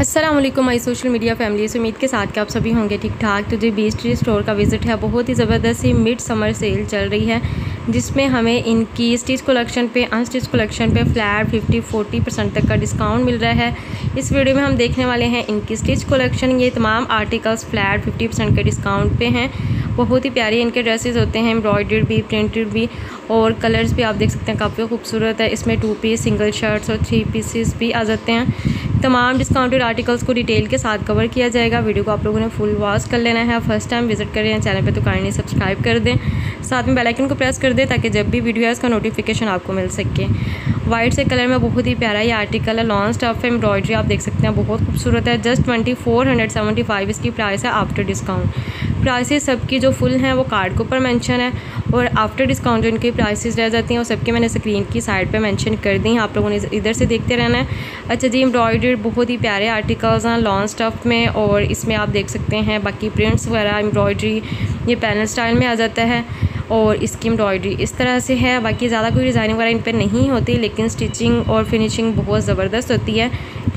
अस्सलाम वालेकुम my social media family. से उम्मीद के साथ कि आप सभी होंगे ठीक ठाक। तो जो बीस्ट्री स्टोर का विज़िट है, बहुत ही ज़बरदस्त ही मिड समर सेल चल रही है, जिसमें हमें इनकी स्टिच कलेक्शन पे अनस्टिच कलेक्शन पे फ्लैट 50-40% तक का डिस्काउंट मिल रहा है। इस वीडियो में हम देखने वाले हैं इनकी स्टिच कलेक्शन। ये तमाम आर्टिकल्स फ्लैट 50% के डिस्काउंट पे हैं। बहुत ही प्यारे इनके ड्रेसेस होते हैं, एम्ब्रॉयडर्ड भी, प्रिंटेड भी, और कलर्स भी आप देख सकते हैं काफ़ी खूबसूरत है। इसमें 2 पीस, सिंगल शर्ट्स और 3 पीसेस भी आ जाते हैं। तमाम डिस्काउंटेड आर्टिकल्स को डिटेल के साथ कवर किया जाएगा। वीडियो को आप लोगों ने फुल वॉच कर लेना है। फर्स्ट टाइम विजिट कर रहे हैं चैनल पे तो काइंडली सब्सक्राइब कर दें, साथ में बेल आइकन को प्रेस कर दें ताकि जब भी वीडियो है इसका नोटिफिकेशन आपको मिल सके। वाइट से कलर में बहुत ही प्यारा ये आर्टिकल है, लॉन्ग स्टफ है, एम्ब्रॉयडरी आप देख सकते हैं बहुत खूबसूरत है। जस्ट 2475 इसकी प्राइस है आफ्टर डिस्काउंट। प्राइसेस सबकी जो फुल हैं वो कार्ड के ऊपर मेंशन है, और आफ्टर डिस्काउंट जो इनकी प्राइसेस रह जाती हैं वो सबके मैंने स्क्रीन की साइड पे मेंशन कर दी हैं, आप लोगों ने इधर से देखते रहना है। अच्छा जी, एम्ब्रॉयडर्ड बहुत ही प्यारे आर्टिकल्स हैं लॉन्ग स्टफ में, और इसमें आप देख सकते हैं बाकी प्रिंट्स वगैरह एम्ब्रॉयडरी ये पैनल स्टाइल में आ जाता है, और इसकी एम्ब्रॉयडरी इस तरह से है। बाकी ज़्यादा कोई डिज़ाइनिंग वगैरह इन पर नहीं होती, लेकिन स्टिचिंग और फिनिशिंग बहुत ज़बरदस्त होती है।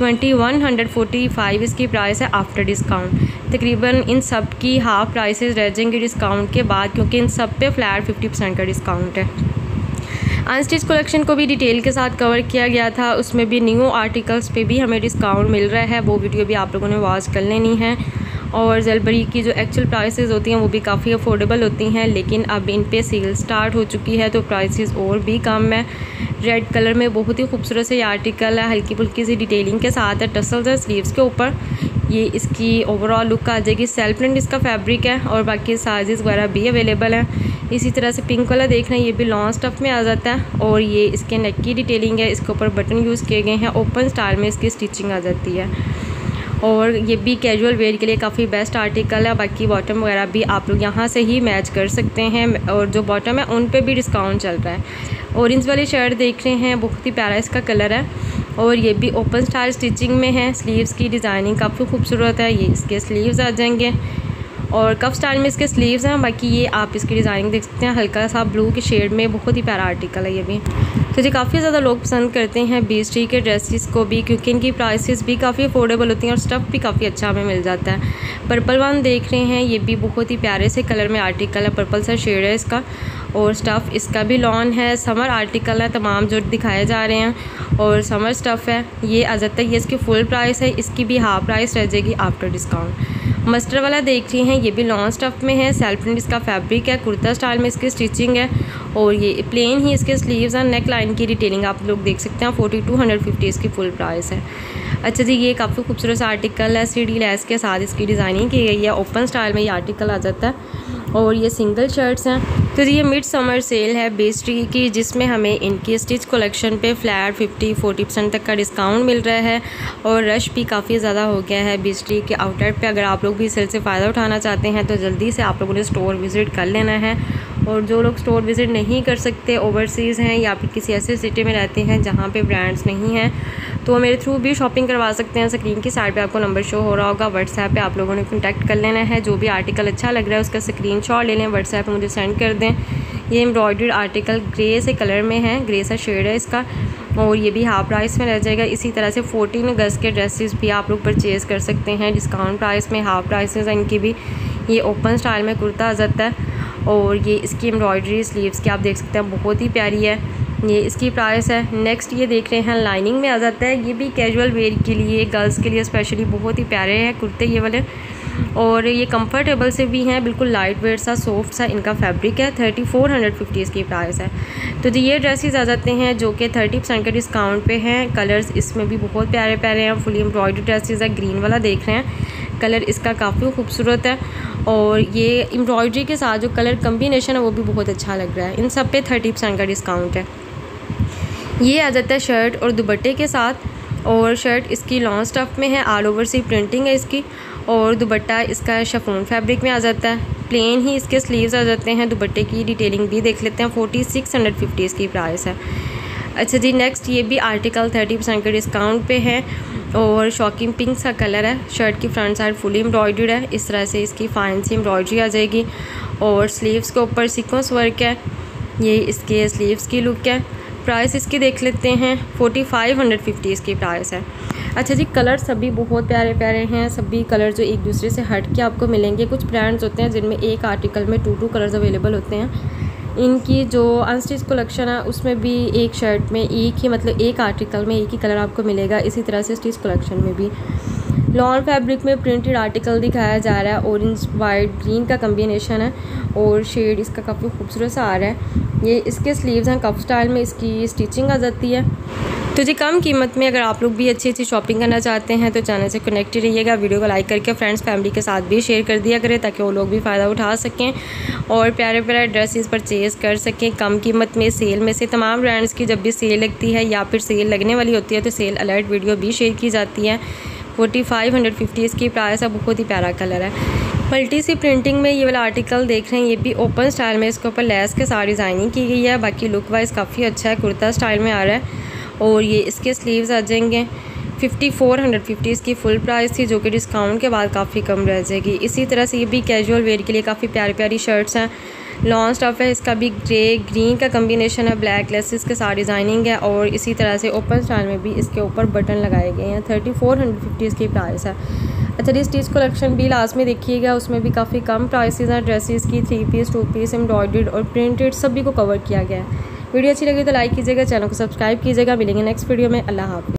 2145 इसकी प्राइस है आफ्टर डिस्काउंट। तकरीबन इन सब की हाफ़ प्राइसेस रह जाएंगी डिस्काउंट के बाद, क्योंकि इन सब पे फ्लैट 50% का डिस्काउंट है। अनस्टिच कलेक्शन को भी डिटेल के साथ कवर किया गया था, उसमें भी न्यू आर्टिकल्स पे भी हमें डिस्काउंट मिल रहा है। वो वीडियो भी आप लोगों ने वॉच कर लेनी है। और जलबरी की जो एक्चुअल प्राइसेस होती हैं वो भी काफ़ी अफोर्डेबल होती हैं, लेकिन अब इन पे सेल स्टार्ट हो चुकी है तो प्राइसेस और भी कम है। रेड कलर में बहुत ही खूबसूरत से ये आर्टिकल है, हल्की फुल्की सी डिटेलिंग के साथ है, टसल्स है स्लीव्स के ऊपर। ये इसकी ओवरऑल लुक आ जाएगी। सेल्फ प्रिंट इसका फैब्रिक है, और बाकी साइजेस वगैरह भी अवेलेबल हैं। इसी तरह से पिंक वाला देख रहे हैं, ये भी लॉन्ग स्टफ में आ जाता है, और ये इसके नेक की डिटेलिंग है, इसके ऊपर बटन यूज़ किए गए हैं, ओपन स्टाइल में इसकी स्टिचिंग आ जाती है। और ये भी कैजुअल वेयर के लिए काफ़ी बेस्ट आर्टिकल है। बाकी बॉटम वगैरह भी आप लोग यहाँ से ही मैच कर सकते हैं, और जो बॉटम है उन पे भी डिस्काउंट चल रहा है। ऑरेंज वाली शर्ट देख रहे हैं, बहुत ही प्यारा इसका कलर है, और ये भी ओपन स्टाइल स्टिचिंग में है। स्लीव्स की डिज़ाइनिंग काफ़ी खूबसूरत है, ये इसके स्लीव्स आ जाएंगे, और कफ स्टाइल में इसके स्लीव्स हैं। बाकी ये आप इसकी डिज़ाइनिंग देख सकते हैं, हल्का सा ब्लू के शेड में, बहुत ही प्यारा आर्टिकल है ये भी। तो जी काफ़ी ज़्यादा लोग पसंद करते हैं बीस्ट्री के ड्रेसेस को भी, क्योंकि इनकी प्राइसेस भी काफ़ी अफोर्डेबल होती हैं और स्टफ़ भी काफ़ी अच्छा हमें मिल जाता है। पर्पल वन देख रहे हैं, ये भी बहुत ही प्यारे से कलर में आर्टिकल है, पर्पल सा शेड है इसका, और स्टफ़ इसका भी लॉन है। समर आर्टिकल है तमाम जो दिखाए जा रहे हैं, और समर स्टफ़ है। ये आ जाता है, ये इसकी फुल प्राइस है, इसकी भी हाफ प्राइस रह जाएगी आफ्टर डिस्काउंट। मस्टर्ड वाला देख रही हैं, ये भी लॉन्ग स्टफ़ में है, सेल्फ प्रिंट इसका फैब्रिक है, कुर्ता स्टाइल में इसकी स्टिचिंग है, और ये प्लेन ही इसके स्लीव्स हैं। नेक लाइन की डिटेलिंग आप लोग देख सकते हैं, 4250 इसकी फुल प्राइस है। अच्छा जी, ये काफ़ी खूबसूरत सा आर्टिकल है, 3D लेस के साथ इसकी डिज़ाइनिंग की गई है, ओपन स्टाइल में ये आर्टिकल आ जाता है, और ये सिंगल शर्ट्स हैं। तो ये मिड समर सेल है बीस्ट्री की, जिसमें हमें इनकी स्टिच कलेक्शन पे फ्लैट 50-40% तक का डिस्काउंट मिल रहा है, और रश भी काफ़ी ज़्यादा हो गया है बीस्ट्री के आउटलेट पे। अगर आप लोग भी सेल से फ़ायदा उठाना चाहते हैं तो जल्दी से आप लोगों ने स्टोर विज़िट कर लेना है। और जो लोग स्टोर विज़िट नहीं कर सकते, ओवरसीज़ हैं या फिर किसी ऐसे सिटी में रहते हैं जहाँ पे ब्रांड्स नहीं हैं, तो मेरे थ्रू भी शॉपिंग करवा सकते हैं। स्क्रीन की साइड पे आपको नंबर शो हो रहा होगा, व्हाट्सएप पे आप लोगों ने कॉन्टैक्ट कर लेना है। जो भी आर्टिकल अच्छा लग रहा है उसका स्क्रीनशॉट ले लें, व्हाट्सएप पे मुझे सेंड कर दें। ये एम्ब्रॉयडर्ड आर्टिकल ग्रे से कलर में है, ग्रे सा शेड है इसका, और ये भी हाफ प्राइस में रह जाएगा। इसी तरह से 14 गज़ के ड्रेसेस भी आप लोग परचेज़ कर सकते हैं डिस्काउंट प्राइस में, हाफ प्राइसेस हैं इनकी भी। ये ओपन स्टाइल में कुर्ता आ जाता है, और ये इसकी एम्ब्रॉयडरी स्लीव्स की आप देख सकते हैं बहुत ही प्यारी है, ये इसकी प्राइस है। नेक्स्ट ये देख रहे हैं, लाइनिंग में आ जाता है, ये भी कैजुअल वेयर के लिए, गर्ल्स के लिए स्पेशली बहुत ही प्यारे हैं कुर्ते ये वाले, और ये कंफर्टेबल से भी हैं, बिल्कुल लाइट वेट सा सॉफ्ट सा इनका फैब्रिक है। 3450 इसकी प्राइस है। तो जी ये ड्रेसेस आ जाते हैं जो कि 30% के डिस्काउंट पे हैं। कलर्स इसमें भी बहुत प्यारे प्यारे हैं, फुली एम्ब्रॉयडर्ड ड्रेसेस है। ग्रीन वाला देख रहे हैं, कलर इसका काफ़ी खूबसूरत है, और ये एम्ब्रॉयडरी के साथ जो कलर कम्बिनेशन है वो भी बहुत अच्छा लग रहा है। इन सब पे 30% का डिस्काउंट है। ये आ जाता है शर्ट और दुपट्टे के साथ, और शर्ट इसकी लॉन्ग स्टफ में है, ऑल ओवर सी प्रिंटिंग है इसकी, और दुपट्टा इसका शिफॉन फैब्रिक में आ जाता है। प्लेन ही इसके स्लीव्स आ जाते हैं। दुपट्टे की डिटेलिंग भी देख लेते हैं, 4650 इसकी प्राइस है। अच्छा जी, नेक्स्ट ये भी आर्टिकल 30% के डिस्काउंट पे है, और शॉकिंग पिंक सा कलर है। शर्ट की फ्रंट साइड फुली एम्ब्रॉयडर्ड है, इस तरह से इसकी फाइन सी एम्ब्रॉयडरी आ जाएगी, और स्लीव्स के ऊपर सीक्वेंस वर्क है। ये इसके स्लीव्स की लुक है। प्राइस इसकी देख लेते हैं, 4550 इसकी प्राइस है। अच्छा जी, कलर सभी बहुत प्यारे प्यारे हैं। सभी कलर जो एक दूसरे से हट के आपको मिलेंगे। कुछ ब्रांड्स होते हैं जिनमें एक आर्टिकल में 2 कलर्स अवेलेबल होते हैं। इनकी जो अनस्टिच कलेक्शन है उसमें भी एक शर्ट में एक ही, मतलब एक आर्टिकल में एक ही कलर आपको मिलेगा। इसी तरह से स्टिच कलेक्शन में भी लॉन फैब्रिक में प्रिंटेड आर्टिकल दिखाया जा रहा है। ऑरेंज वाइट ग्रीन का कम्बिनेशन है और शेड इसका काफ़ी खूबसूरत सा आ रहा है। ये इसके स्लीव्स हैं, कप स्टाइल में इसकी स्टिचिंग आ जाती है। तो जी कम कीमत में अगर आप लोग भी अच्छी अच्छी शॉपिंग करना चाहते हैं तो चैनल से कनेक्टेड रहिएगा। वीडियो को लाइक करके फ्रेंड्स फैमिली के साथ भी शेयर कर दिया करें ताकि वो लोग भी फ़ायदा उठा सकें और प्यारे प्यारे ड्रेसेस परचेज़ कर सकें कम कीमत में। सेल में से तमाम ब्रांड्स की जब भी सेल लगती है या फिर सेल लगने वाली होती है तो सेल अलर्ट वीडियो भी शेयर की जाती है। 4550 इसकी प्राइस है। बहुत ही प्यारा कलर है। मल्टी सी प्रिंटिंग में ये वाला आर्टिकल देख रहे हैं, ये भी ओपन स्टाइल में इसके ऊपर लेस के साथ डिज़ाइनिंग की गई है। बाकी लुक वाइज काफ़ी अच्छा है, कुर्ता स्टाइल में आ रहा है और ये इसके स्लीव्स आ जाएंगे। 5450 इसकी फुल प्राइस थी जो कि डिस्काउंट के बाद काफ़ी कम रह जाएगी। इसी तरह से ये भी कैजुअल वेयर के लिए काफ़ी प्यारी प्यारी शर्ट्स हैं। लॉन्ग स्टफ है, इसका भी ग्रे ग्रीन का कम्बिनेशन है, ब्लैक लेसेस के साथ डिज़ाइनिंग है और इसी तरह से ओपन स्टाइल में भी इसके ऊपर बटन लगाए गए हैं। 3450 इसकी प्राइस है। अच्छा जी, स्टिच कलेक्शन भी लास्ट में देखिएगा, उसमें भी काफ़ी कम प्राइसेस हैं। ड्रेसेस की 3 पीस 2 पीस एम्ब्रॉयडर्ड और प्रिंटेड सभी को कवर किया गया है। वीडियो अच्छी लगी तो लाइक कीजिएगा, चैनल को सब्सक्राइब कीजिएगा। मिलेंगे नेक्स्ट वीडियो में। अल्लाह हाफ़िज़।